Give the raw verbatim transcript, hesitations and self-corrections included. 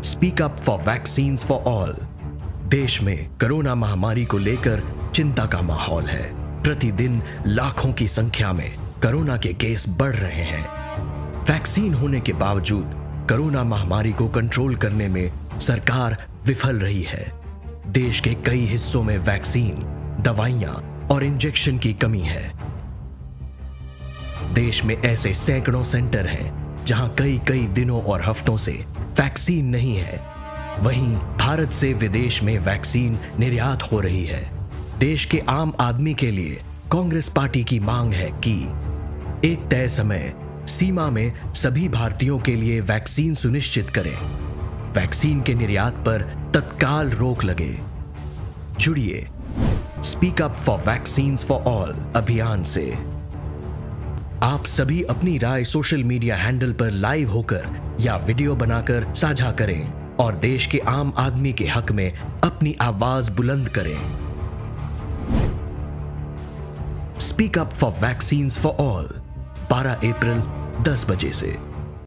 Speak up for vaccines for all. देश में corona महामारी को लेकर चिंता का माहौल है। प्रतिदिन लाखों की संख्या में कोरोना के केस बढ़ रहे हैं। वैक्सीन होने के बावजूद कोरोना महामारी को कंट्रोल करने में सरकार विफल रही है। देश के कई हिस्सों में वैक्सीन, दवाइयां और इंजेक्शन की कमी है। देश में ऐसे सैकड़ों सेंटर हैं जहां कई कई दिनों और हफ्तों से वैक्सीन नहीं है। वहीं भारत से विदेश में वैक्सीन निर्यात हो रही है। देश के आम आदमी के लिए कांग्रेस पार्टी की मांग है कि एक तय समय सीमा में सभी भारतीयों के लिए वैक्सीन सुनिश्चित करें। वैक्सीन के निर्यात पर तत्काल रोक लगे। जुड़िए speak up for vaccines for all अभियान से। आप सभी अपनी राय सोशल मीडिया हैंडल पर लाइव होकर या वीडियो बनाकर साझा करें और देश के आम आदमी के हक में अपनी आवाज बुलंद करें। Speak up for vaccines for all बारह अप्रैल दस बजे से।